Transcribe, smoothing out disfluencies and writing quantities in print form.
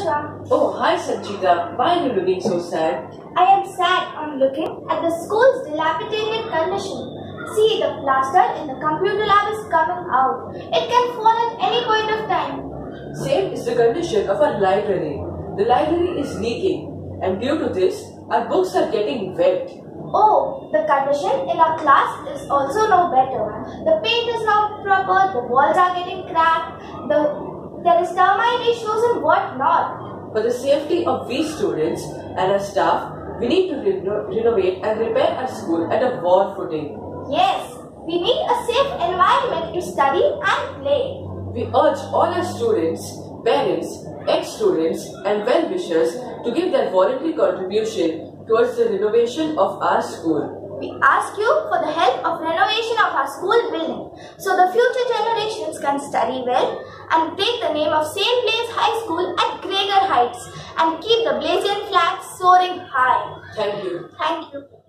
Harsha. Oh, hi Sanchita. Why are you looking so sad? I am sad on looking at the school's dilapidated condition. See, the plaster in the computer lab is coming out. It can fall at any point of time. Same is the condition of our library. The library is leaking, and due to this, our books are getting wet. Oh, the condition in our class is also no better. The paint is not proper, the walls are getting cracked, there is termite issues and what not. For the safety of we students and our staff, we need to renovate and repair our school at a war footing. Yes, we need a safe environment to study and play. We urge all our students, parents, ex-students and well-wishers to give their voluntary contribution towards the renovation of our school. We ask you for the help of renovation of our school building so the future generations can study well and take the name of St. Blaise High School at Gregor Heights and keep the Blasian flag soaring high. Thank you. Thank you.